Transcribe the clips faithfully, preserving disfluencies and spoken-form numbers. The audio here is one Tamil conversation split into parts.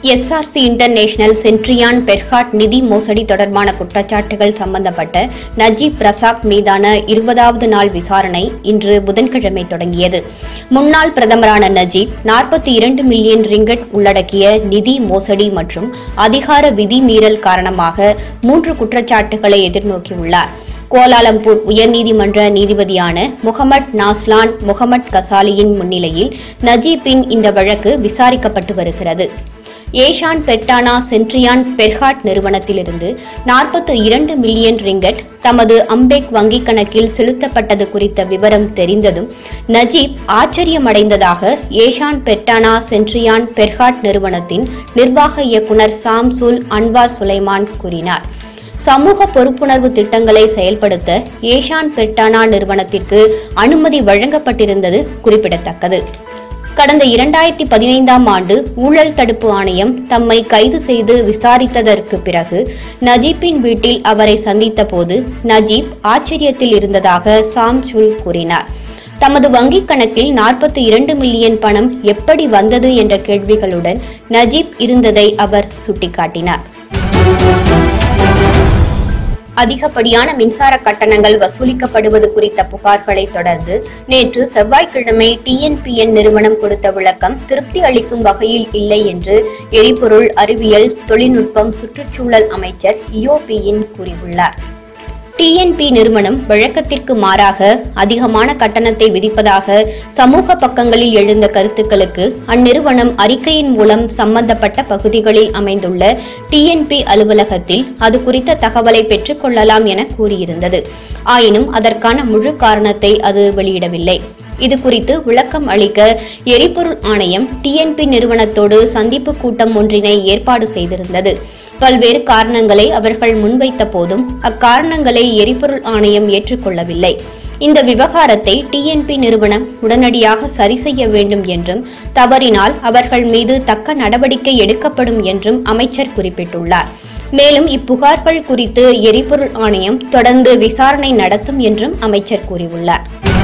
S R C international Sendirian Berhad நிதி மோசடி தொடர்பான குற்றச்சாட்டுகள் சம்பந்தப்பட்ட நஜீப் ரசாக் மீதான இருபதாவது நாள் விசாரணை இன்று புதன்கிழமை தொடங்கியது. முன்னாள் பிரதமரான நஜீப் நாற்பத்தி இரண்டு மில்லியன் ரிங்கட் உள்ளடக்கிய நிதி மோசடி மற்றும் அதிகார விதிமீறல் காரணமாக மூன்று குற்றச்சாட்டுகளை எதிர்நோக்கியுள்ளார். கோலாலம்பூர் உயர்நீதிமன்ற நீதிபதியான முகமட் நாஸ்லான் முகமட் கசாலியின் முன்னிலையில் நஜீப்பின் இந்த வழக்கு விசாரிக்கப்பட்டு வருகிறது. ஏஷான் பெட்டானா சென்ட்ரியான் பெர்ஹாட் நிறுவனத்திலிருந்து நாற்பத்தி இரண்டு மில்லியன் ரிங்கட் தமது அம்பேக் வங்கிக் கணக்கில் செலுத்தப்பட்டது குறித்த விவரம் தெரிந்ததும் நஜீப் ஆச்சரியமடைந்ததாக ஏஷான் பெட்டானா சென்ட்ரியான் பெர்ஹாட் நிறுவனத்தின் நிர்வாக இயக்குநர் சாம்சுல் அன்வார் சுலைமான் கூறினார். சமூக பொறுப்புணர்வு திட்டங்களை செயல்படுத்த ஏஷான் பெட்டானா நிறுவனத்திற்கு அனுமதி வழங்கப்பட்டிருந்தது குறிப்பிடத்தக்கது. கடந்த இரண்டாயிரத்தி பதினைந்தாம் ஆண்டு ஊழல் தடுப்பு ஆணையம் தம்மை கைது செய்து விசாரித்ததற்கு பிறகு நஜீப்பின் வீட்டில் அவரை சந்தித்த போது நஜீப் ஆச்சரியத்தில் இருந்ததாக சாம்சுல் கூறினார். தமது வங்கிக் கணக்கில் நாற்பத்தி இரண்டு மில்லியன் பணம் எப்படி வந்தது என்ற கேள்விகளுடன் நஜீப் இருந்ததை அவர் சுட்டிக்காட்டினார். அதிகப்படியான மின்சார கட்டணங்கள் வசூலிக்கப்படுவது குறித்த புகார்களை தொடர்ந்து நேற்று செவ்வாய்க்கிழமை டி என் பி என் நிறுவனம் கொடுத்த விளக்கம் திருப்தி அளிக்கும் வகையில் இல்லை என்று எரிபொருள் அறிவியல் தொழில்நுட்பம் சுற்றுச்சூழல் அமைச்சர் இயோபியின் கூறியுள்ளார். டி என் பி நிறுவனம் வழக்கத்திற்கு மாறாக அதிகமான கட்டணத்தை விதிப்பதாக சமூக பக்கங்களில் எழுந்த கருத்துக்களுக்கு அந்நிறுவனம் அறிக்கையின் மூலம் சம்பந்தப்பட்ட பகுதிகளில் அமைந்துள்ள டி என் பி அலுவலகத்தில் அது குறித்த தகவலை பெற்றுக் கொள்ளலாம் என கூறியிருந்தது. ஆயினும் அதற்கான முழு காரணத்தை அது வெளியிடவில்லை. இதுகுறித்து விளக்கம் அளிக்க எரிபொருள் ஆணையம் டி என் பி நிறுவனத்தோடு சந்திப்பு கூட்டம் ஒன்றினை ஏற்பாடு செய்திருந்தது. பல்வேறு காரணங்களை அவர்கள் முன்வைத்த போதும் அக்காரணங்களை எரிபொருள் ஆணையம் ஏற்றுக்கொள்ளவில்லை. இந்த விவகாரத்தை டி என் பி நிறுவனம் உடனடியாக சரி செய்ய வேண்டும் என்றும் தவறினால் அவர்கள் மீது தக்க நடவடிக்கை எடுக்கப்படும் என்றும் அமைச்சர் குறிப்பிட்டுள்ளார். மேலும் இப்புகார்கள் குறித்து எரிபொருள் ஆணையம் தொடர்ந்து விசாரணை நடத்தும் என்றும் அமைச்சர் கூறியுள்ளார்.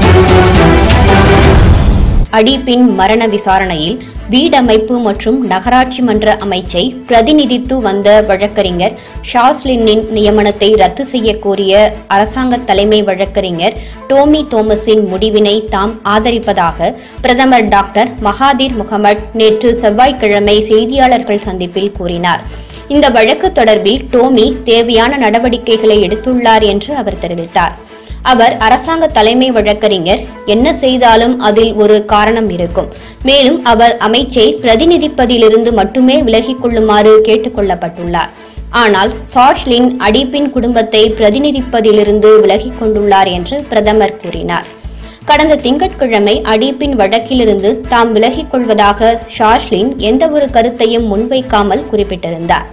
அடிப்பின் மரண விசாரணையில் வீடமைப்பு மற்றும் நகராட்சி மன்ற அமைச்சை பிரதிநிதித்து வந்த வழக்கறிஞர் ஷாஸ்லினின் நியமனத்தை ரத்து செய்ய கோரிய அரசாங்க தலைமை வழக்கறிஞர் டோமி தோமஸின் முடிவினை தாம் ஆதரிப்பதாக பிரதமர் டாக்டர் மகாதீர் முகமட் நேற்று செவ்வாய்க்கிழமை செய்தியாளர்கள் சந்திப்பில் கூறினார். இந்த வழக்கு தொடர்பில் டோமி தேவையான நடவடிக்கைகளை எடுத்துள்ளார் என்று அவர் தெரிவித்தார். அவர் அரசாங்க தலைமை வழக்கறிஞர் என்ன செய்தாலும் அதில் ஒரு காரணம் இருக்கும். மேலும் அவர் அமைச்சை பிரதிநிதிப்பதிலிருந்து மட்டுமே விலகிக் கொள்ளுமாறு கேட்டுக் கொள்ளப்பட்டுள்ளார். ஆனால் ஷாஸ்லின் அடிப்பின் குடும்பத்தை பிரதிநிதிப்பதிலிருந்து விலகிக் கொண்டுள்ளார் என்று பிரதமர் கூறினார். கடந்த திங்கட்கிழமை அடிப்பின் வழக்கிலிருந்து தாம் விலகிக் கொள்வதாக ஷாஸ்லின் எந்தவொரு கருத்தையும் முன்வைக்காமல் குறிப்பிட்டிருந்தார்.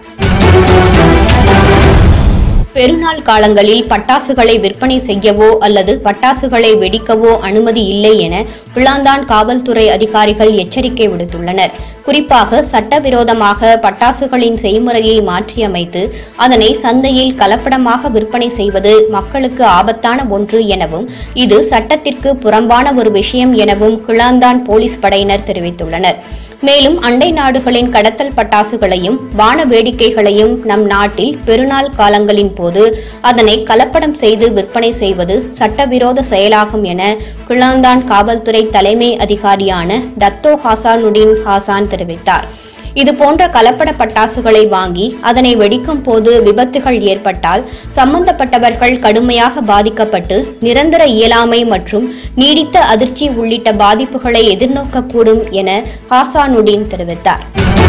பெருநாள் காலங்களில் பட்டாசுகளை விற்பனை செய்யவோ அல்லது பட்டாசுகளை வெடிக்கவோ அனுமதி இல்லை என கிளாந்தான் காவல்துறை அதிகாரிகள் எச்சரிக்கை விடுத்துள்ளனர். குறிப்பாக சட்டவிரோதமாக பட்டாசுகளின் செய்முறையை மாற்றியமைத்து அதனை சந்தையில் கலப்படமாக விற்பனை செய்வது மக்களுக்கு ஆபத்தான ஒன்று எனவும் இது சட்டத்திற்கு புறம்பான ஒரு விஷயம் எனவும் கிளாந்தான் போலீஸ் படையினர் தெரிவித்துள்ளனர். மேலும் அண்டை நாடுகளின் கடத்தல் பட்டாசுகளையும் வான வேடிக்கைகளையும் நம் நாட்டில் பெருநாள் காலங்களின் போது அதனை கலப்படம் செய்து விற்பனை செய்வது சட்டவிரோத செயலாகும் என கிளாந்தான் காவல்துறை தலைமை அதிகாரியான டத்தோ ஹாசானுடின் ஹாசான் தெரிவித்தார். இதுபோன்ற கலப்பட பட்டாசுகளை வாங்கி அதனை வெடிக்கும் போது விபத்துகள் ஏற்பட்டால் சம்பந்தப்பட்டவர்கள் கடுமையாக பாதிக்கப்பட்டு நிரந்தர இயலாமை மற்றும் நீடித்த அதிர்ச்சி உள்ளிட்ட பாதிப்புகளை எதிர்நோக்கக்கூடும் என ஹாசானுடின் தெரிவித்தார்.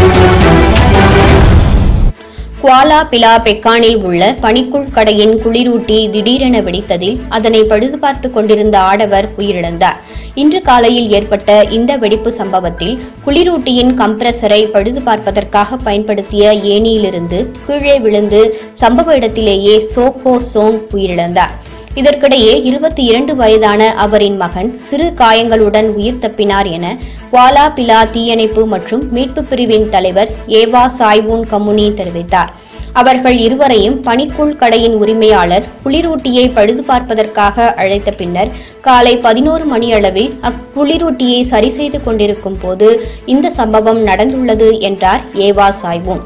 குவாலா பிலா பெக்கானில் உள்ள பனிக்குள் கடையின் குளிரூட்டி திடீரென வெடித்ததில் அதனை பழுதுபார்த்துக் கொண்டிருந்த ஆடவர் உயிரிழந்தார். இன்று காலையில் ஏற்பட்ட இந்த வெடிப்பு சம்பவத்தில் குளிரூட்டியின் கம்ப்ரஸரை பழுது பார்ப்பதற்காக பயன்படுத்திய ஏணியிலிருந்து கீழே விழுந்து சம்பவ இடத்திலேயே சோஹோ சோங் உயிரிழந்தார். இதற்கிடையே இருபத்தி இரண்டு வயதான அவரின் மகன் சிறு காயங்களுடன் உயிர் தப்பினார் என குவாலா பிலா தீயணைப்பு மற்றும் மீட்பு பிரிவின் தலைவர் ஏவா சாய்வூன் கமுனி தெரிவித்தார். அவர்கள் இருவரையும் பனிக்கூழ் கடையின் உரிமையாளர் குளிரூட்டியை பழுது பார்ப்பதற்காக அழைத்த பின்னர் காலை பதினோரு மணியளவில் அக்குளிரூட்டியை சரி செய்து கொண்டிருக்கும் போது இந்த சம்பவம் நடந்துள்ளது என்றார் ஏவா சாய்வோன்.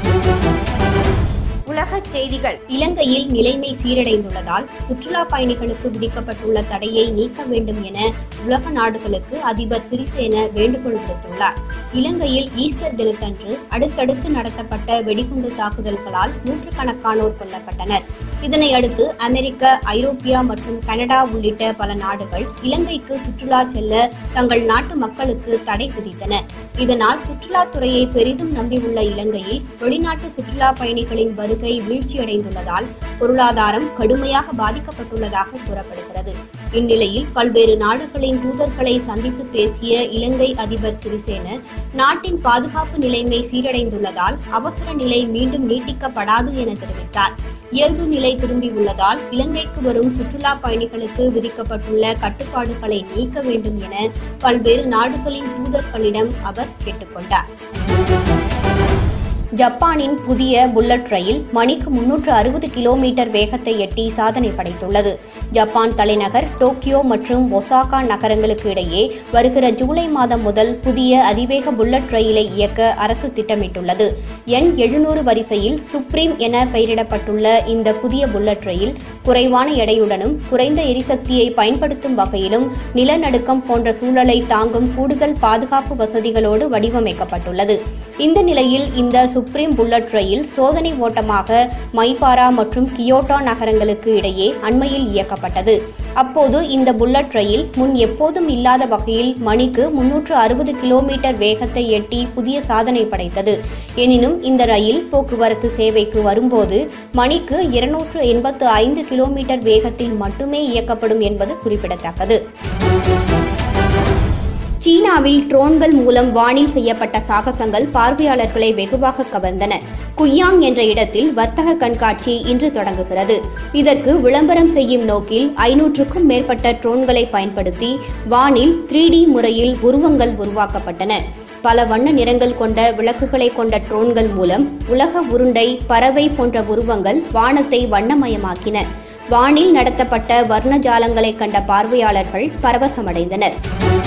உலகச் செய்திகள். இலங்கையில் நிலைமை சீரடைந்துள்ளதால் சுற்றுலா பயணிகளுக்கு விதிக்கப்பட்டுள்ள தடையை நீக்க வேண்டும் என உலக நாடுகளுக்கு அதிபர் சிறிசேன வேண்டுகோள் விடுத்துள்ளார். இலங்கையில் ஈஸ்டர் தினத்தன்று அடுத்தடுத்து நடத்தப்பட்ட வெடிகுண்டு தாக்குதல்களால் நூற்றுக்கணக்கானோர் கொல்லப்பட்டனர். இதனையடுத்து அமெரிக்க, ஐரோப்பியா மற்றும் கனடா உள்ளிட்ட பல நாடுகள் இலங்கைக்கு சுற்றுலா செல்ல தங்கள் நாட்டு மக்களுக்கு தடை விதித்தன. இதனால் சுற்றுலாத்துறையை பெரிதும் நம்பியுள்ள இலங்கையில் வெளிநாட்டு சுற்றுலா பயணிகளின் வருகை வீழ்ச்சியடைந்துள்ளதால் பொருளாதாரம் கடுமையாக பாதிக்கப்பட்டுள்ளதாக கூறப்படுகிறது. இந்நிலையில் பல்வேறு நாடுகளின் தூதர்களை சந்தித்து பேசிய இலங்கை அதிபர் சிறிசேன நாட்டின் பாதுகாப்பு நிலைமை சீரடைந்துள்ளதால் அவசர நிலை மீண்டும் நீட்டிக்கப்படாது என தெரிவித்தார். இயல்பு நிலை திரும்பியுள்ளதால் இலங்கைக்கு வரும் சுற்றுலா பயணிகளுக்கு விதிக்கப்பட்டுள்ள கட்டுப்பாடுகளை நீக்க வேண்டும் என பல்வேறு நாடுகளின் தூதர்களிடம் அவர் கேட்டுக்கொண்டார். ஜப்பானின் புதிய புல்லட் ரயில் மணிக்கு முன்னூற்று அறுபது கிலோமீட்டர் வேகத்தை எட்டி சாதனை படைத்துள்ளது. ஜப்பான் தலைநகர் டோக்கியோ மற்றும் ஒசாகா நகரங்களுக்கு இடையே வருகிற ஜூலை மாதம் முதல் புதிய அதிவேக புல்லட் ரயிலை இயக்க அரசு திட்டமிட்டுள்ளது. எண் எழுநூறு வரிசையில் சுப்ரீம் என பெயரிடப்பட்டுள்ள இந்த புதிய புல்லட் ரயில் குறைவான எடையுடனும் குறைந்த எரிசக்தியை பயன்படுத்தும் வகையிலும் நிலநடுக்கம் போன்ற சூழலை தாங்கும் கூடுதல் பாதுகாப்பு வசதிகளோடு வடிவமைக்கப்பட்டுள்ளது. இந்த நிலையில் இந்த சுப்ரீம் புல்லட் ரயில் சோதனை ஓட்டமாக மைபாரா மற்றும் கியோட்டோ நகரங்களுக்கு இடையே அண்மையில் இயக்கப்பட்டது. அப்போது இந்த புல்லட் ரயில் முன் எப்போதும் இல்லாத வகையில் மணிக்கு முன்னூற்று அறுபது கிலோமீட்டர் வேகத்தை எட்டி புதிய சாதனை படைத்தது. எனினும் இந்த ரயில் போக்குவரத்து சேவைக்கு வரும்போது மணிக்கு இருநூற்று எண்பத்து ஐந்து கிலோமீட்டர் வேகத்தில் மட்டுமே இயக்கப்படும் என்பது குறிப்பிடத்தக்கது. சீனாவில் ட்ரோன்கள் மூலம் வானில் செய்யப்பட்ட சாகசங்கள் பார்வையாளர்களை வெகுவாக கவர்ந்தன. குயாங் என்ற இடத்தில் வர்த்தக கண்காட்சி இன்று தொடங்குகிறது. இதற்கு விளம்பரம் செய்யும் நோக்கில் ஐநூற்றுக்கும் மேற்பட்ட ட்ரோன்களை பயன்படுத்தி வானில் த்ரீ டி முறையில் உருவங்கள் உருவாக்கப்பட்டன. பல வண்ண நிறங்கள் கொண்ட விளக்குகளை கொண்ட ட்ரோன்கள் மூலம் உலக உருண்டை, பறவை போன்ற உருவங்கள் வானத்தை வண்ணமயமாக்கின. வானில் நடத்தப்பட்ட வர்ண ஜாலங்களை கண்ட பார்வையாளர்கள் பரவசமடைந்தனர்.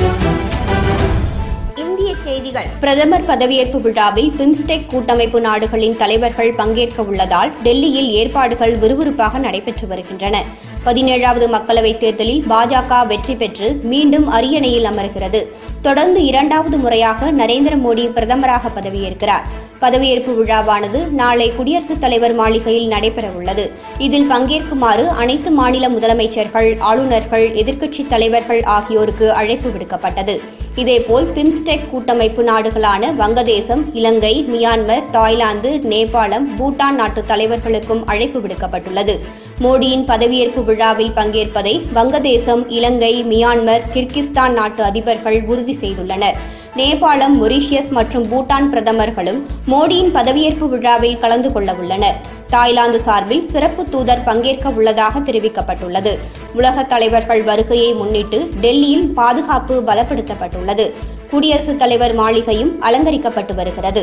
இந்திய செய்திகள். பிரதமர் பதவியேற்பு விழாவில் பிம்ஸ்டெக் கூட்டமைப்பு நாடுகளின் தலைவர்கள் பங்கேற்க உள்ளதால் டெல்லியில் ஏற்பாடுகள் விறுவிறுப்பாக நடைபெற்று வருகின்றன. பதினேழாவது மக்களவைத் தேர்தலில் பாஜக வெற்றி பெற்று மீண்டும் அரியணையில் அமர்கிறது. தொடர்ந்து இரண்டாவது முறையாக நரேந்திர மோடி பிரதமராக பதவியேற்கிறார். பதவியேற்பு விழாவானது நாளை குடியரசுத் தலைவர் மாளிகையில் நடைபெறவுள்ளது. இதில் பங்கேற்குமாறு அனைத்து மாநில முதலமைச்சர்கள், ஆளுநர்கள், எதிர்க்கட்சித் தலைவர்கள் ஆகியோருக்கு அழைப்பு விடுக்கப்பட்டது. இதேபோல் பிம்ஸ்டெக் கூட்டமைப்பு நாடுகளான வங்கதேசம், இலங்கை, மியான்மர், தாய்லாந்து, நேபாளம், பூட்டான் நாட்டு தலைவர்களுக்கும் அழைப்பு விடுக்கப்பட்டுள்ளது. மோடியின் பதவியேற்பு விழாவில் பங்கேற்பதை வங்கதேசம், இலங்கை, மியான்மர், கிர்கிஸ்தான் நாட்டு அதிபர்கள் உறுதி செய்துள்ளனர். நேபாளம், மொரீஷியஸ் மற்றும் பூட்டான் பிரதமர்களும் மோடியின் பதவியேற்பு விழாவில் கலந்து கொள்ள உள்ளனர். தாய்லாந்து சார்பில் சிறப்பு தூதர் பங்கேற்க உள்ளதாக தெரிவிக்கப்பட்டுள்ளது. உலக தலைவர்கள் வருகையை முன்னிட்டு டெல்லியில் பாதுகாப்பு பலப்படுத்தப்பட்டுள்ளது. குடியரசுத் தலைவர் மாளிகையும் அலங்கரிக்கப்பட்டு வருகிறது.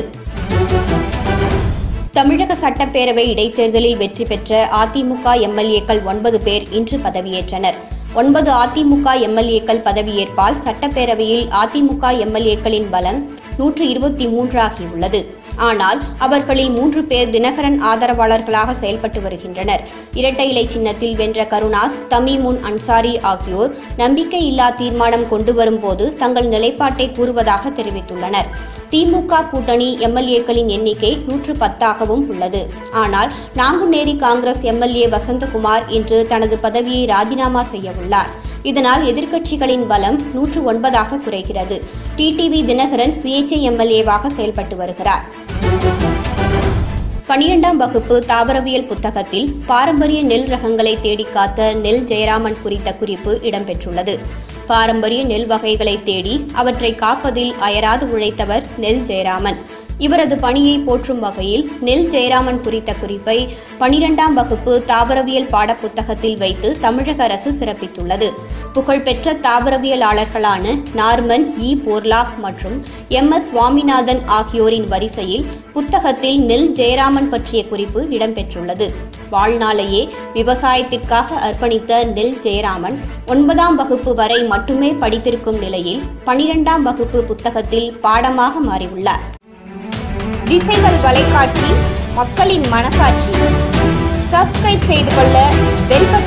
தமிழக சட்டப்பேரவை இடைத்தேர்தலில் வெற்றி பெற்ற அதிமுக எம்எல்ஏக்கள் ஒன்பது பேர் இன்று பதவியேற்றனர். ஒன்பது அதிமுக எம்எல்ஏக்கள் பதவியேற்பால் சட்டப்பேரவையில் அதிமுக எம்எல்ஏக்களின் பலம் நூற்று இருபத்தி மூன்று ஆகியுள்ளது. ஆனால் அவர்களில் மூன்று பேர் தினகரன் ஆதரவாளர்களாக செயல்பட்டு வருகின்றனர். இரட்டை இலை சின்னத்தில் வென்ற கருணாஸ், தமீமுன் அன்சாரி ஆகியோர் நம்பிக்கையில்லா தீர்மானம் கொண்டு வரும்போது தங்கள் நிலைப்பாட்டை கூறுவதாக தெரிவித்துள்ளனர். திமுக கூட்டணி எம்எல்ஏக்களின் எண்ணிக்கை நூற்று பத்தாகவும் உள்ளது. ஆனால் நாங்குநேரி காங்கிரஸ் எம்எல்ஏ வசந்தகுமார் இன்று தனது பதவியை ராஜினாமா செய்ய உள்ளார். இதனால் எதிர்க்கட்சிகளின் பலம் நூற்று ஒன்பதாக குறைகிறது. டிடிவி தினகரன் சுயேச்சை எம்எல்ஏவாக செயல்பட்டு வருகிறார். பனிரெண்டாம் வகுப்பு தாவரவியல் புத்தகத்தில் பாரம்பரிய நெல் ரகங்களை தேடி காத்த நெல் ஜெயராமன் குறித்த குறிப்பு இடம்பெற்றுள்ளது. பாரம்பரிய நெல் வகைகளை தேடி அவற்றை காப்பதில் அயராது உழைத்தவர் நெல் ஜெயராமன். இவரது பணியை போற்றும் வகையில் நெல் ஜெயராமன் குறித்த குறிப்பை பனிரெண்டாம் வகுப்பு தாவரவியல் பாடப்புத்தகத்தில் வைத்து தமிழக அரசு சிறப்பித்துள்ளது. புகழ்பெற்ற தாவரவியலாளர்களான நார்மன் இ போர்லாக் மற்றும் எம் எஸ் சுவாமிநாதன் ஆகியோரின் வரிசையில் புத்தகத்தில் நெல் ஜெயராமன் பற்றிய குறிப்பு இடம்பெற்றுள்ளது. வாழ்நாளையே விவசாயத்திற்காக அர்ப்பணித்த நெல் ஜெயராமன் ஒன்பதாம் வகுப்பு வரை மட்டுமே படித்திருக்கும் நிலையில் பனிரெண்டாம் வகுப்பு புத்தகத்தில் பாடமாக மாறியுள்ளார். திசைகள் வலைக்காட்சி, மக்களின் மனசாட்சி. சப்ஸ்கிரைப் செய்து கொள்ள பெல் பட்டன்